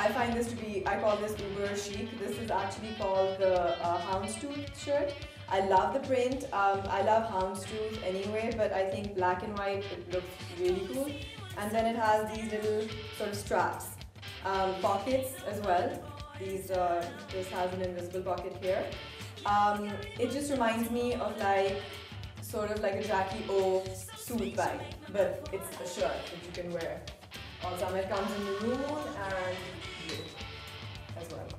I find this to be, I call this uber chic. This is actually called the Houndstooth Shirt. I love the print. I love Houndstooth anyway, but I think black and white, it looks really cool. And then it has these little sort of straps, pockets as well. This has an invisible pocket here. It just reminds me of like, sort of like a Jackie O suit bag, but it's a shirt that you can wear all summer. It comes in maroon and blue as well.